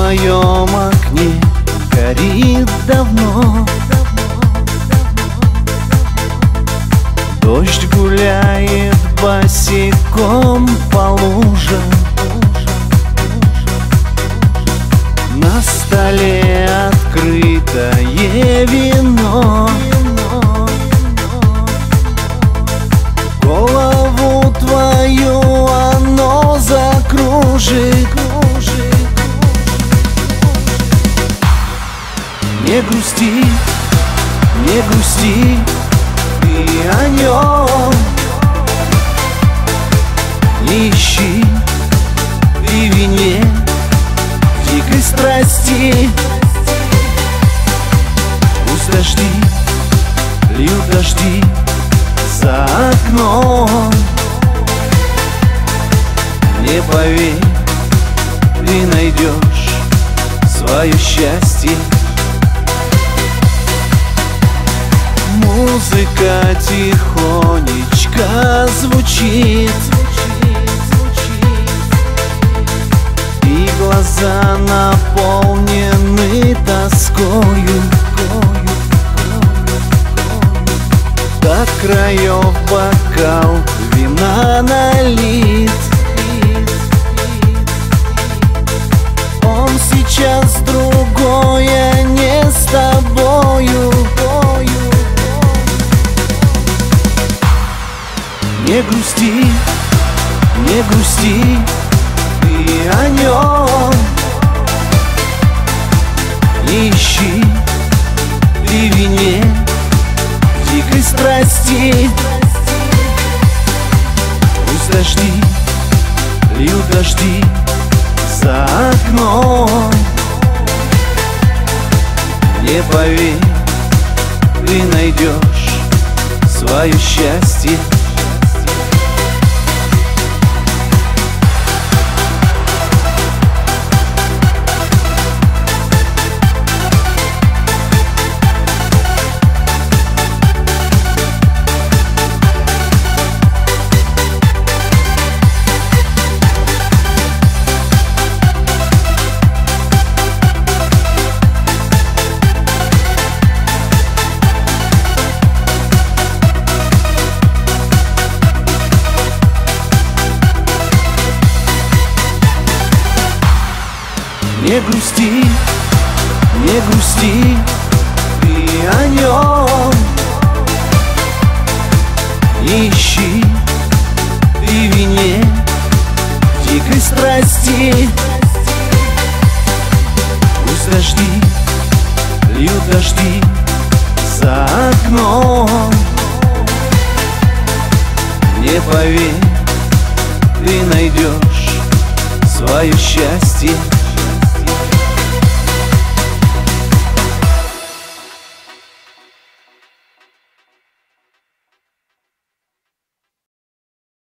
твоем окне горит давно. Дождь гуляет босиком по лужам. На столе открытое вино. Голову твою оно закружит. Не грусти, не грусти ты о нем. Не ищи ты в вине дикой страсти. Пусть дожди, льют дожди за окном. Не поверь, ты найдешь свое счастье. Музыка тихонечко звучит, и глаза наполнены тоскою. До краев бокал вина налит. Он сейчас другое, не с тобою. Не грусти, не грусти ты о нем. Не ищи ты в вине дикой страсти. Пусть дожди, льют дожди за окном. Не поверь, ты найдешь свое счастье. Не грусти, не грусти ты о нем. Не ищи ты в вине дикой страсти. Пусть дожди, льют дожди за окном. Не поверь, ты найдешь свое счастье.